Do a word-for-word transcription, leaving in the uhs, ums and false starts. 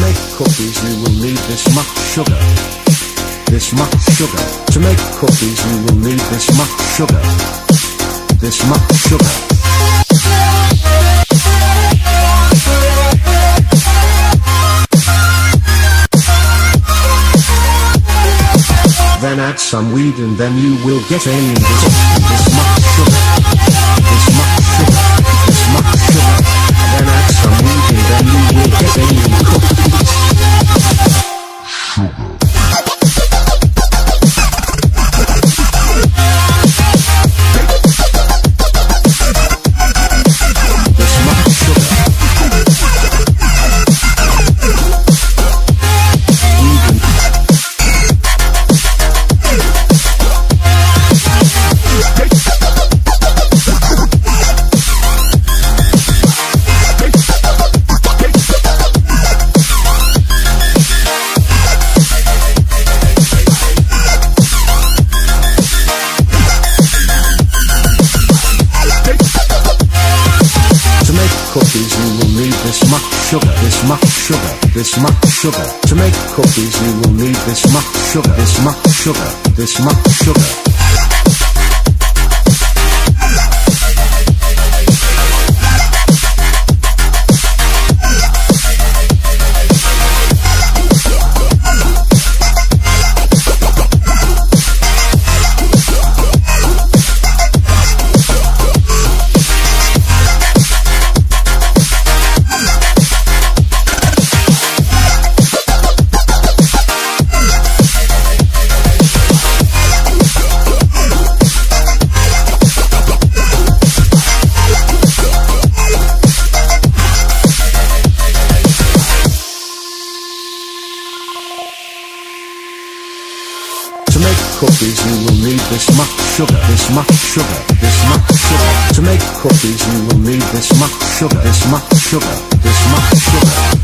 make cookies you will need this much sugar. This much sugar. To make cookies you will need this much sugar. This much sugar. Then add some weed and then you will get alien this, this much sugar. This much sugar. This much sugar. Then add some weed and then you will get alien cookies. Sugar. Cookies you will need this much sugar, this much sugar, this much sugar. To make cookies you will need this much sugar, this much sugar, this much sugar. To make cookies you will need this much sugar, this much sugar, this much sugar. To make cookies you will need this much sugar, this much sugar, this much sugar.